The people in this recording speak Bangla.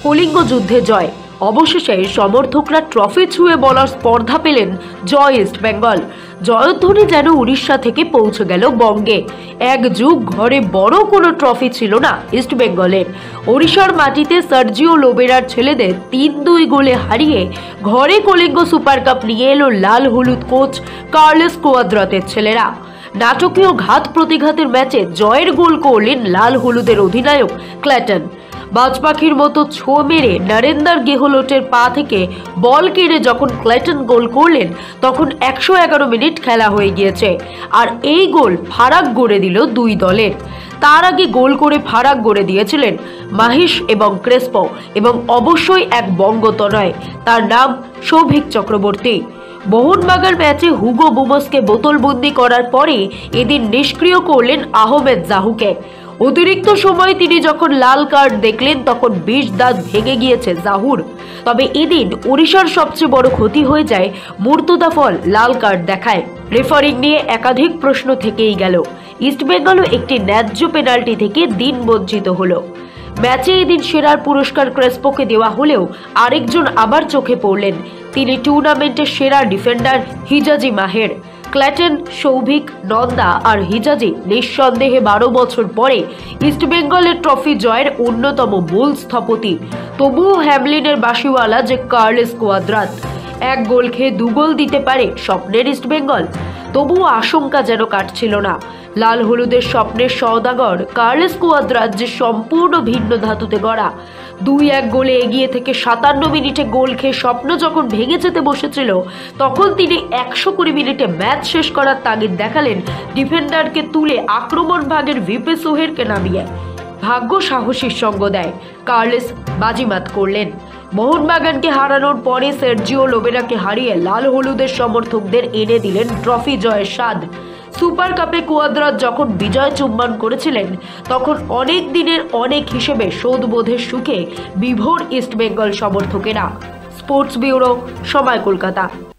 কলিঙ্গ যুদ্ধে জয়। অবশেষে সমর্থকরা ট্রফি ছুঁয়ে বলার স্পর্ধা পেলেন জয় ইস্ট বেঙ্গল। জয়ধ্বনি যেন উড়িষ্যা থেকে পৌঁছে গেল বঙ্গে। এক যুগ ঘরে বড় কোনো ট্রফি ছিল না ইস্ট বেঙ্গলের। ওড়িশার মাটিতে সার্জিও লোবেরার ছেলেদের ৩-২ গোলে হারিয়ে ঘরে কলিঙ্গ সুপার কাপ নিয়ে এলো লাল হলুদ কোচ কার্লোস কুয়াদ্রাতের ছেলেরা। নাটকীয় ঘাত প্রতিঘাতের ম্যাচে জয়ের গোল করলেন লাল হলুদের অধিনায়ক ক্ল্যাটন। বাজপাখির মতো ছো মেরে নরেন্দ্র গেহলোটের পা থেকে বল কেড়ে যখন ক্ল্যাটন গোল করলেন তখন ১১১ মিনিট খেলা হয়ে গিয়েছে। আর এই গোল ফারাক গড়ে দিল দুই দলের। তার আগে গোল করে ফারাক গড়ে দিয়েছিলেন মাহিশ এবং ক্রেসপো, এবং অবশ্যই এক বঙ্গতনয়, তার নাম সৌভিক চক্রবর্তী। মোহনবাগান ম্যাচে হুগো বুমসকে বোতলবন্দি করার পরে এদিন নিষ্ক্রিয় করলেন আহমেদ জাহুকে। অতিরিক্ত সময় তিনি যখন লাল কার্ড দেখলেন তখন ২০ দাঁত ভেঙে গিয়েছে জাহুর। তবে এদিন ওড়িশার সবচেয়ে বড় ক্ষতি হয়ে যায় মুর্তদা ফল লাল কার্ড দেখায়। রেফারিং নিয়ে একাধিক প্রশ্ন থেকেই গেল। ইস্টবেঙ্গলও একটি ন্যায্য পেনাল্টি থেকে দিন বঞ্চিত হলো। ম্যাচে এদিন সেরার পুরস্কার ক্রেসপোকে দেওয়া হলেও আরেকজন আবার চোখে পড়লেন। তিনি টুর্নামেন্টের সেরা defender Hijazi Maher. Clayton, Souvik, Nanda আর হিজাজি নিঃসন্দেহে ১২ বছর পরে ইস্টবেঙ্গলের ট্রফি জয়ের অন্যতম মূল স্থপতি। তবুও হ্যামলিনের বাসিওয়ালা যে কার্লোস কুয়াদ্রাত। এক গোল খেয়ে ২ গোল দিতে পারে স্বপ্নের ইস্টবেঙ্গল। তবুও আশঙ্কা যেন কাটছিল না। লাল হলুদের স্বপ্নের সওদাগর কার্লোস কুয়াদ্রাত যে সম্পূর্ণ ভিন্ন ধাতুতে গড়া। ২-১ গোলে এগিয়ে থেকে ৫৭ মিনিটে গোল খেয়ে স্বপ্ন যখন ভেঙে যেতে বসেছিল তখন তিনি ১২০ মিনিটে ম্যাচ শেষ করার তাগিদ দেখালেন ডিফেন্ডারকে তুলে আক্রমণ ভাগের ভিপে সোহেরকে নামিয়ে। ভাগ্য সাহসীর সঙ্গ দেয়, কার্লোস বাজিমাত করলেন। মোহনবাগানকে হারানোর পরে সার্জিও লোবেরাকে হারিয়ে লাল হলুদের সমর্থকদের এনে দিলেন ট্রফি জয়ের স্বাদ। সুপার কাপে কুয়াদ্রাত যখন বিজয় চুম্বন করেছিলেন তখন অনেক দিনের অনেক হিসেবে শোধবোধের সুখে বিভোর ইস্টবেঙ্গল সমর্থকেরা। স্পোর্টস ব্যুরো, সময়, কলকাতা।